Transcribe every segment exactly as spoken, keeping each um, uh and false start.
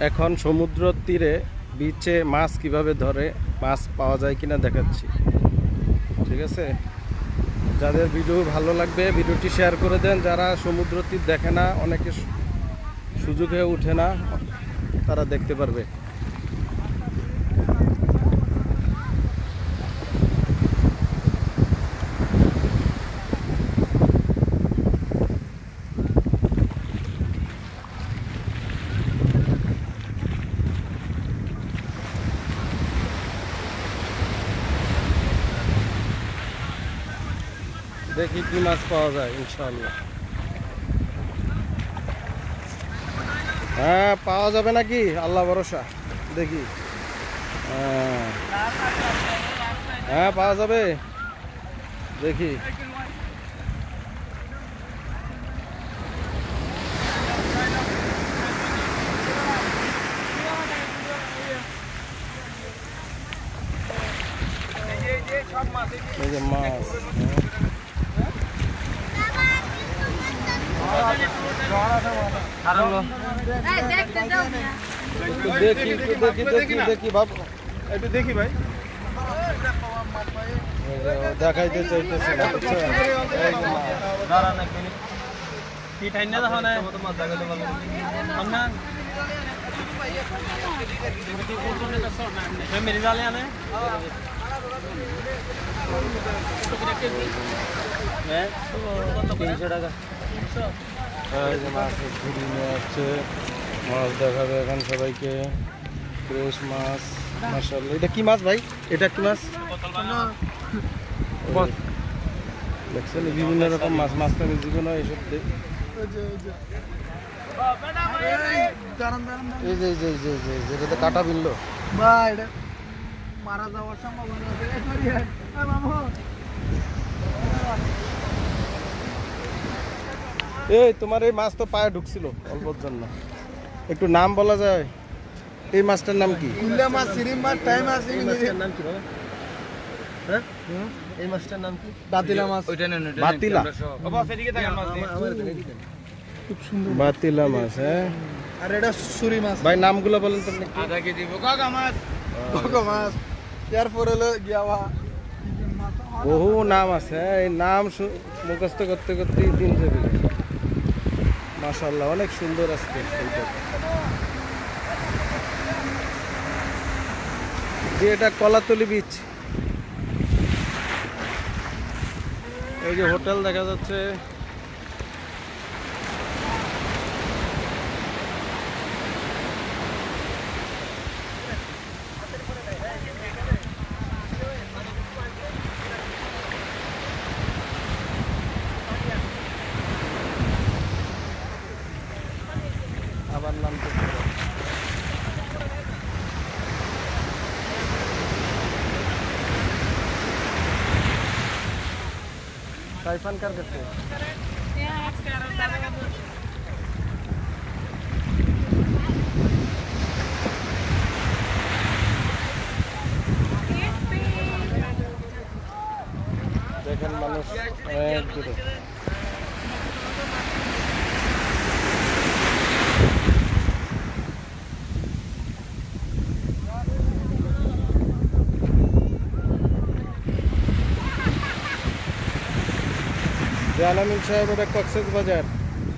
এখন সমুদ্র তীরে বিচে মাছ কিভাবে ধরে, মাছ পাওয়া যায় কিনা দেখাচ্ছি। ঠিক আছে, যাদের ভিডিও ভালো লাগবে ভিডিওটি শেয়ার করে দেন। যারা সমুদ্র তীর দেখে না, অনেকে সুযোগ হয়ে ওঠে না, তারা দেখতে পারবে। দেখি কি মাছ পাওয়া যায় ইনশাআল্লাহ। হ্যাঁ, পাওয়া যাবে নাকি, আল্লাহ ভরসা। দেখি, হ্যাঁ হ্যাঁ পাওয়া যাবে, দেখি। এই যে মাছ, দেখি দেখি দেখি দেখি ভাব, একটু দেখি ভাই, দেখাইতে চাইতেছি না, বুঝছেন? তিনশো টাকা মাছ ঘুরি নিয়ে আসছে। মাছ দেখাবে এখন সবাইকে, ফ্রেশ মাছ মাশাআল্লাহ। এটা কি মাছ ভাই, এটা কি মাছ? দেখছেন বিভিন্ন রকম মাছ, মাঝখানে জীবন এইসব। এই যে এই যে যেটাতে কাটা বিললো মারা যাওয়ার সম্ভাবনা আছে। এই তোমার এই মাছ তো পায়ে ঢুকছিল অল্পর জন্য, একটু নাম বলা যায়? এই মাছটার নাম কি? কুল্লা মাছ, সিরিম মাছ, টাই মাছ। এই মাছটার নাম কি বাবা? হ্যাঁ, এই মাছটার নাম কি? বাতিলা মাছ। ওইটা নেন, ওইটা বাতিলা। বাবা সেদিকে তাকান, মাছ নেই। খুব সুন্দর বাতিলা মাছ। হ্যাঁ, আর এটা সুরি মাছ। ভাই নামগুলো বলেন তো। আধা কেজি বগা মাছ, বগা মাছ। এরপর হলো গিয়াওয়া, বহু নাম আছে। এই নাম মুখস্থ করতে করতে দিন যাবে। মাশাআল্লাহ, অনেক সুন্দর আজকে। যে এটা কলাতলি বিচ, এই যে হোটেল দেখা যাচ্ছে। আবার নাম साइफन कर करते हैं। देखें मानुष एक दूरे জালামিন সাহেব, এটা কক্সেস বাজার।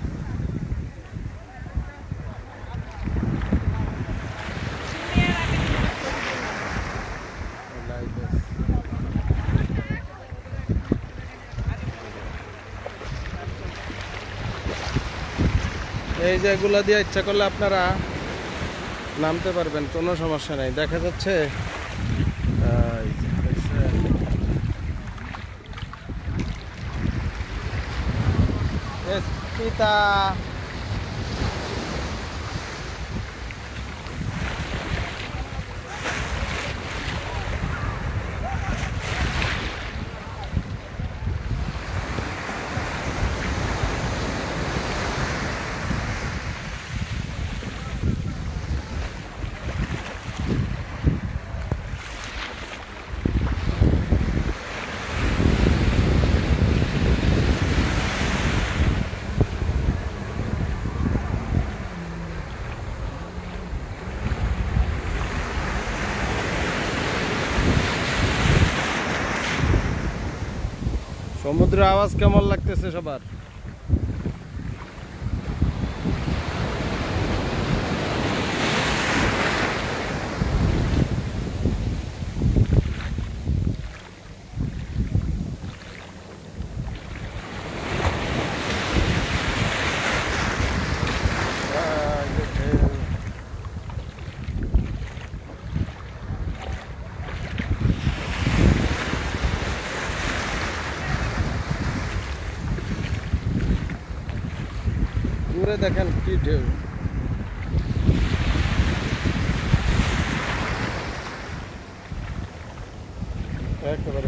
এই যে এগুলা দিয়ে ইচ্ছা করলে আপনারা নামতে পারবেন, কোনো সমস্যা নাই। দেখা যাচ্ছে পিতা সমুদ্র আওয়াজ কেমন লাগতেছে সবার? দূরে দেখেন কি ঢেউ। একেবারে